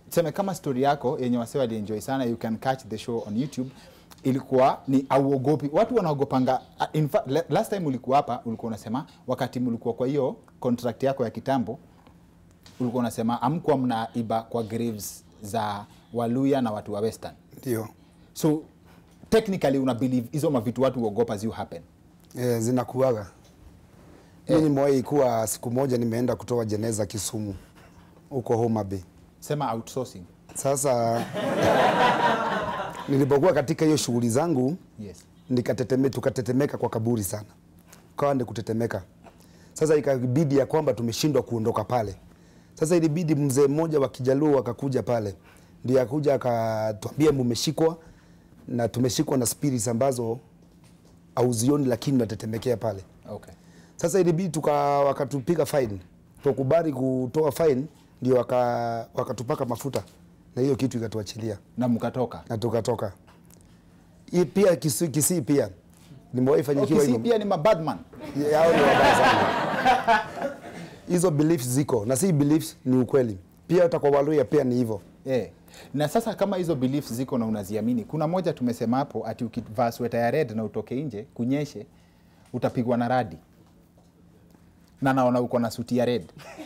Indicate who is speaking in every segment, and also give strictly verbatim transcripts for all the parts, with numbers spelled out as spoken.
Speaker 1: tuseme kama story yako yenye wasee walienjoy sana, you can catch the show on YouTube, ilikuwa ni auogopi. Watu wanaogopanga. In fact, last time ulikuwa hapa ulikuwa unasema wakati mlikuwa kwa hiyo contract yako ya kitambo, ulikuwa unasema amkuwa mnaiba kwa graves za Waluya na watu wa Western.
Speaker 2: Ndio.
Speaker 1: So technically una believe hizo mavitu watu uogopa zi happen?
Speaker 2: Eh, zinakuaga. Eh. Mimi nimewahi kuwa siku moja nimeenda kutoa jeneza Kisumu huko Homa Bay.
Speaker 1: Sema outsourcing.
Speaker 2: Sasa nilipokuwa katika hiyo shughuli zangu,
Speaker 1: yes,
Speaker 2: nikatetemeka, tukatetemeka kwa kaburi sana. Kawa ndi kutetemeka. Sasa ikabidi ya kwamba tumeshindwa kuondoka pale. Sasa ilibidi mzee mmoja wa Kijaluo akakuja pale. Ndiye akakuja akatuambia mmeshikwa na tumeshikwa na spirits ambazo auzioni lakini natetemekea pale.
Speaker 1: Okay.
Speaker 2: Sasa ilibidi tuka wakatupiga fine. Tukubali kutoa fine, ndio waka wakatupaka mafuta na hiyo kitu ikatuachilia
Speaker 1: na mkatoka.
Speaker 2: Na tukatoka. Hii pia kisi, kisi pia nimewahi fanyikiwa
Speaker 1: hiyo. Kisi pia ni mabadman.
Speaker 2: Yao ni wabaya sana. Hizo beliefs ziko na si beliefs ni ukweli. Pia hata kwa Waluya pia ni hivyo.
Speaker 1: Eh. Na sasa kama hizo beliefs ziko na unaziamini, kuna moja tumesema hapo ati ukivaa sweta ya red na utoke nje kunyeshe utapigwa na radi. Na naona uko na suti ya red.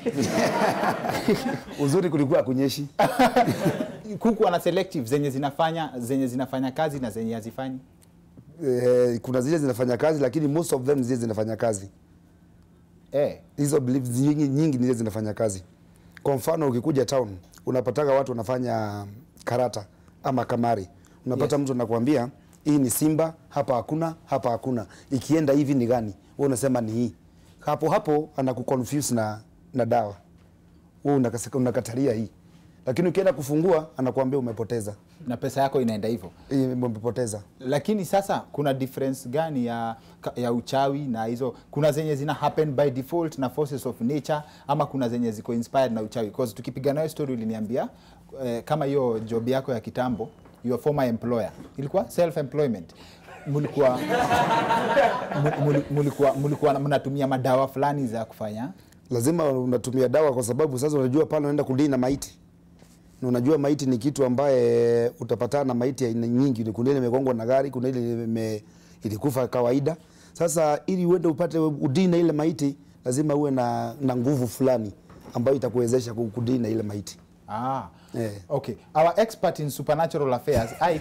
Speaker 2: Uzuri kulikuwa kunyeshi.
Speaker 1: Kuku ana selective zenye zinafanya zenye zinafanya kazi na zenye hazifanyi.
Speaker 2: Eh, kuna zile zinafanya kazi lakini most of them zile zinafanya kazi.
Speaker 1: Eh,
Speaker 2: hizo beliefs nyingi nyingi zile zinafanya kazi. Kwa mfano ukikuja town unapataga watu wanafanya karata ama kamari. Unapata yes, mtu anakuambia hii ni simba, hapa hakuna, hapa hakuna. Ikienda hivi ni gani? Wewe unasema ni hii. Hapo hapo anakuconfuse na na dawa. Wewe unakaseka unakatalia hii. Lakini ukienda kufungua anakuambia umepoteza.
Speaker 1: Na pesa yako inaenda hivyo.
Speaker 2: Umepoteza.
Speaker 1: Lakini sasa kuna difference gani ya ya uchawi na hizo? Kuna zenye zina happen by default na forces of nature, ama kuna zenye ziko inspired na uchawi? Because tukipiga nayo story uliniambia eh, kama hiyo job yako ya kitambo, your former employer ilikuwa self employment. Mulikuwa mulikuwa mulikuwa mnatumia madawa fulani za kufanya.
Speaker 2: Lazima unatumia dawa kwa sababu sasa unajua pale unaenda kudili na maiti. Na unajua maiti ni kitu ambaye utapatana na maiti ya aina nyingi. Kuna ile imegongwa na gari, kuna ile ilikufa kawaida. Sasa ili uende upate udini na ile maiti, lazima uwe na na nguvu fulani ambayo itakuwezesha kudini na ile maiti.
Speaker 1: Ah. Yeah. Okay. Our expert in supernatural affairs, I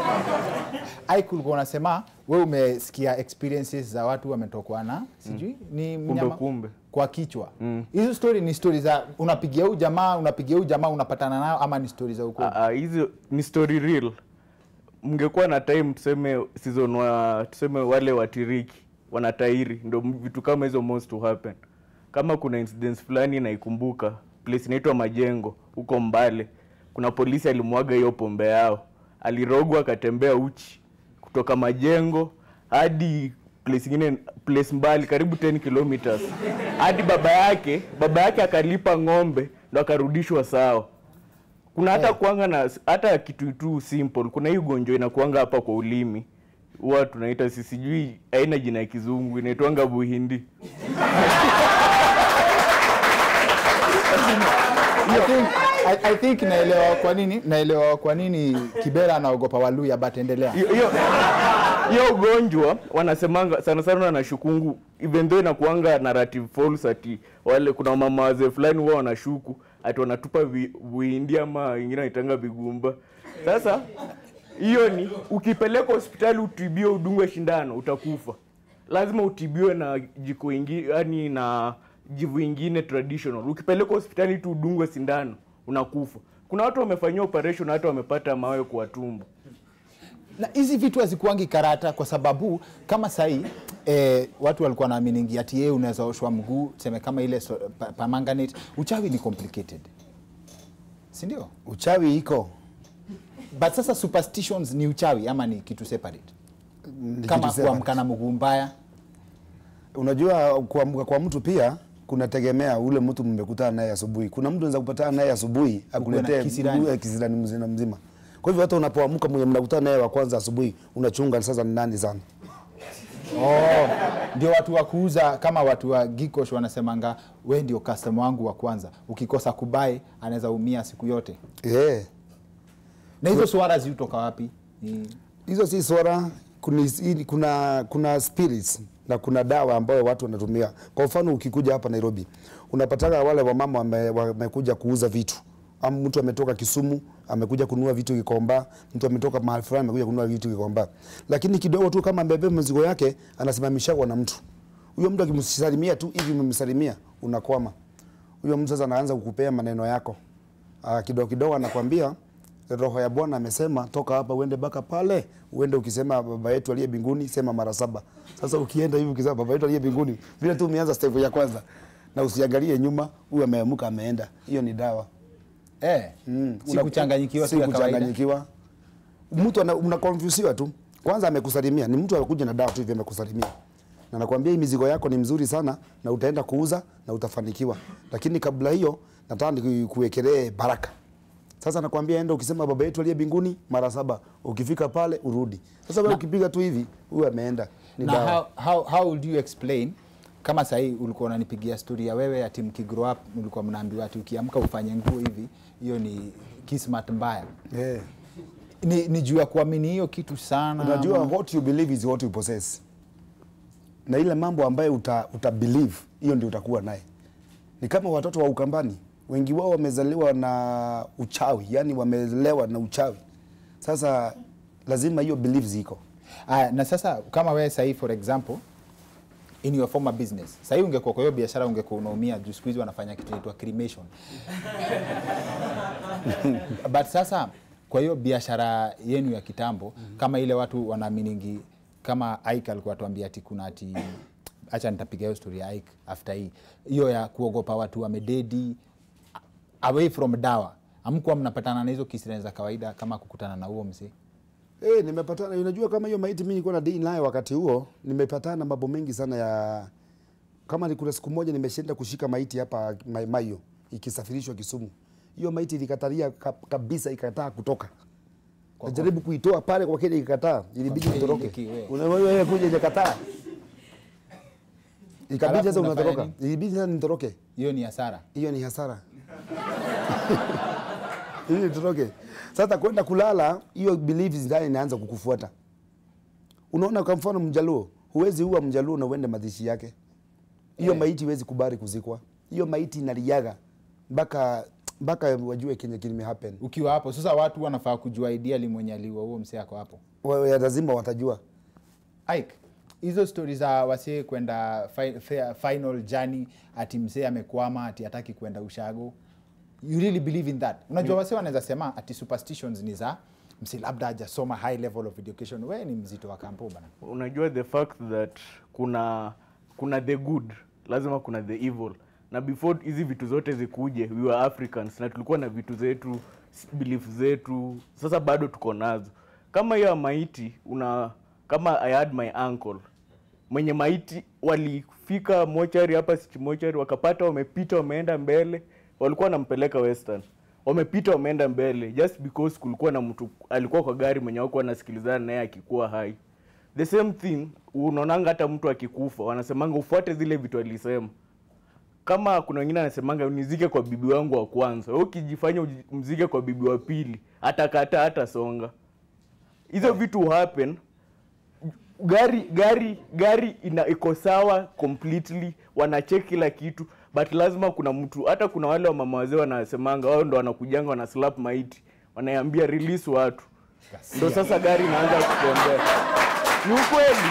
Speaker 1: I kulikuwa unasema wewe umesikia experiences za watu wametokwa na sijui mm. ni mnyama
Speaker 3: kumbe
Speaker 1: kwa kichwa. Hizo mm. story ni story za unapigia huyu jamaa, unapigia huyu jamaa unapatana nao, ama ni story za ukweli?
Speaker 3: Ah, hizo ni story real. Mngekuwa na time tuseme season wa tuseme wale watiriki wanatairi, ndio vitu kama hizo most to happen. Kama kuna incidents fulani na ikumbuka place inaitwa Majengo huko Mbale, kuna polisi alimwaga hiyo pombe yao, alirogwa akatembea uchi kutoka Majengo hadi place nyingine, place mbali karibu ten kilometers, hadi baba yake baba yake akalipa ng'ombe ndo akarudishwa sawa. Kuna hata hey, kuanga na hata kitu tu simple. Kuna hiyo gonjo inakuanga hapa kwa ulimi, huwa tunaita sisi sijui aina jina ya kizungu inaitwanga buhindi.
Speaker 1: I think, I, I think naelewa kwa nini naelewa kwa nini Kibera anaogopa Waluya, but endelea.
Speaker 3: Hiyo hiyo ugonjwa wanasemanga sana sana na shukungu, even though inakuanga narrative false ati wale kuna mama wazee fulani wao wanashuku ati wanatupa buhindi ama wengine wanaitanga vigumba. Sasa hiyo ni ukipeleka hospitali utibiwe udungwe shindano utakufa. Lazima utibiwe na jiko ingine, yani na jivu ingine traditional. Ukipeleka hospitali tu udungwe sindano unakufa. Kuna watu wamefanyia operation hata wamepata mawe kwa tumbo.
Speaker 1: Na hizi vitu hazikuangi karata kwa sababu kama sahi eh, watu walikuwa naamini ati yeye unaweza oshwa mguu, tuseme kama ile so, pa, permanganate. Uchawi ni complicated, si ndio?
Speaker 2: Uchawi iko.
Speaker 1: But sasa superstitions ni uchawi ama ni kitu separate? Ni kama kuamka na mguu mbaya.
Speaker 2: Unajua kuamka kwa mtu pia kunategemea ule mtu mmekutana naye asubuhi. Kuna mtu anaweza kupatana naye asubuhi akuletee kisirani kisirani mzima mzima. Kwa hivyo hata unapoamka mwenye mnakutana naye wa kwanza asubuhi unachunga sasa ni nani sana.
Speaker 1: Oh, ndio watu wa kuuza kama watu wa Gikosh wanasemanga wewe ndio customer wangu wa kwanza. Ukikosa kubai anaweza umia siku yote.
Speaker 2: Yeah.
Speaker 1: Na hizo swara zitoka wapi? Ni
Speaker 2: hizo si swara, kuna kuna kuna spirits na kuna dawa ambayo watu wanatumia. Kwa mfano ukikuja hapa Nairobi, unapataka wale wamama wamekuja wame kuuza vitu. Ama mtu ametoka Kisumu, amekuja kununua vitu Gikomba, mtu ametoka mahali fulani amekuja kununua vitu Gikomba. Lakini kidogo tu kama mbebe mzigo yake anasimamishwa na mtu. Huyo mtu akimsalimia tu hivi umemsalimia unakwama. Huyo mtu sasa anaanza kukupea maneno yako. Ah, kidogo kidogo anakuambia roho ya Bwana amesema toka hapa uende baka pale, uende ukisema baba yetu aliye mbinguni sema mara saba. Sasa ukienda hivi ukisema baba yetu aliye mbinguni, vile tu umeanza step ya kwanza na usiangalie nyuma, huyo ameamuka ameenda. Hiyo ni dawa.
Speaker 1: Eh, mm, si kuchanganyikiwa
Speaker 2: si kuchanganyikiwa. Mtu una confusiwa tu. Kwanza amekusalimia, ni mtu anakuja na dawa tu hivi amekusalimia. Na nakwambia hii mizigo yako ni mzuri sana na utaenda kuuza na utafanikiwa. Lakini kabla hiyo nataka kuwekelee baraka. Sasa nakwambia enda ukisema baba yetu aliye mbinguni mara saba, ukifika pale urudi. Sasa wewe ukipiga tu hivi, huyu ameenda.
Speaker 1: Ni dawa. How, how how would you explain kama sasa hivi ulikuwa unanipigia story ya wewe ati mkigrow up ulikuwa mnaambiwa ati ukiamka ufanye nguo hivi, hiyo ni kismat mbaya.
Speaker 2: Yeah.
Speaker 1: Ni ni juu ya kuamini hiyo kitu sana.
Speaker 2: Unajua what you believe is what you possess. Na ile mambo ambayo uta, uta believe, hiyo ndio utakuwa naye. Ni kama watoto wa Ukambani, wengi wao wamezaliwa na uchawi, yani wamelewa na uchawi. Sasa lazima hiyo belief ziko.
Speaker 1: Ah, na sasa kama wewe sasa for example in your former business. Sasa hivi ungekuwa kwa hiyo biashara ungekuwa unaumia juu siku hizi wanafanya kitu inaitwa cremation. But sasa kwa hiyo biashara yenu ya kitambo mm -hmm. kama ile watu wanaaminigi kama Ike alikuwa atuambia ati kuna ati acha nitapiga hiyo story ya Ike after hii. Hiyo ya kuogopa watu wamededi away from dawa. Hamkuwa mnapatana na hizo kisirani za kawaida kama kukutana na huo mzee?
Speaker 2: Eh, hey, nimepatana. Unajua kama hiyo maiti mimi nilikuwa na deal nayo wakati huo, nimepatana na mambo mengi sana ya kama ni kuna siku moja nimeshinda kushika maiti hapa Mayo ikisafirishwa Kisumu. Hiyo maiti ilikatalia kabisa, ikataa kutoka. Najaribu kuitoa pale kwa kile ikakataa, ilibidi nitoroke. Wewe kuja ikakataa. Ikabidi sasa unatoroka. Ilibidi sasa nitoroke.
Speaker 1: Hiyo ni hasara.
Speaker 2: Hiyo ni hasara. Hiyo nitoroke. Sasa kwenda kulala, hiyo beliefs ndani inaanza kukufuata. Unaona kwa mfano Mjaluo, huwezi huwa Mjaluo na uende mazishi yake. Hiyo yeah. maiti huwezi kubali kuzikwa. Hiyo maiti inaliaga mpaka mpaka wajue kenye kilime happen.
Speaker 1: Ukiwa hapo sasa watu wanafaa kujua ideally mwenye aliwa huo msee yako hapo.
Speaker 2: Wao lazima watajua.
Speaker 1: Ike, hizo stories za wasee kwenda fi, final journey ati msee amekwama ati hataki kwenda ushago. You really believe in that? Unajua wasee wanaweza sema ati superstitions ni za msee labda hajasoma high level of education. Wewe ni mzito wa kampo bana.
Speaker 3: Unajua the fact that kuna kuna the good, lazima kuna the evil. Na before hizi vitu zote zikuje, we were Africans na tulikuwa na vitu zetu, beliefs zetu. Sasa bado tuko nazo. Kama hiyo maiti una kama I had my uncle mwenye maiti walifika mochari hapa City mochari wakapata wamepita wameenda mbele, walikuwa wanampeleka Western. Wamepita wameenda mbele just because kulikuwa na mtu alikuwa kwa gari mwenye wako anasikilizana naye akikuwa hai. The same thing unaonanga hata mtu akikufa wanasemanga ufuate zile vitu alisema. Kama kuna wengine anasemanga unizike kwa bibi wangu wa kwanza, wewe ukijifanya mzike kwa bibi wa pili atakata hata songa. Hizo vitu happen. Gari gari gari ina iko sawa completely, wanacheck kila kitu, but lazima kuna mtu, hata kuna wale wa mama wazee wanasemanga wao ndo wanakujanga wana slap maiti, wanaiambia release watu. Ndio sasa gari inaanza kutembea. Ni ukweli.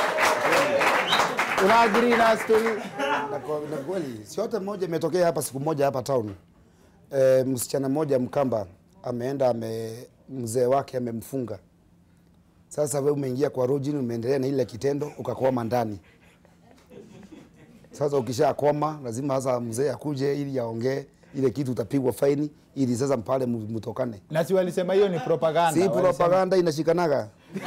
Speaker 2: Una agree na story? Na kweli, si yote mmoja imetokea hapa siku moja hapa town. Eh, msichana mmoja Mkamba ameenda ame mzee wake amemfunga. Sasa wewe umeingia kwa rojini umeendelea na ile kitendo ukakoma ndani. Sasa ukishakoma lazima sasa mzee akuje ili aongee ile kitu utapigwa faini ili sasa mpale mtokane.
Speaker 1: Na si walisema hiyo ni propaganda.
Speaker 2: Si propaganda inashikanaga.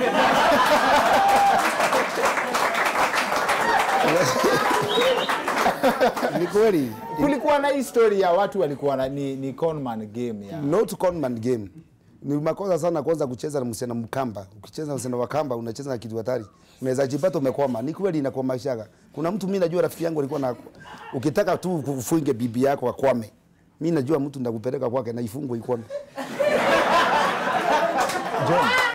Speaker 2: Ni kweli.
Speaker 1: Kulikuwa na hii story ya watu walikuwa na ni, ni conman game ya.
Speaker 2: Not conman game. Ni makosa sana kwanza kucheza na msichana mkamba. Ukicheza na msichana wa kamba unacheza na kitu hatari. Unaweza jipata umekwama. Ni kweli inakwama shaga. Kuna mtu mimi najua rafiki yangu alikuwa na ukitaka tu kufunge bibi yako akwame. Mimi najua mtu ndakupeleka kwake na ifungwe ikwame.
Speaker 1: John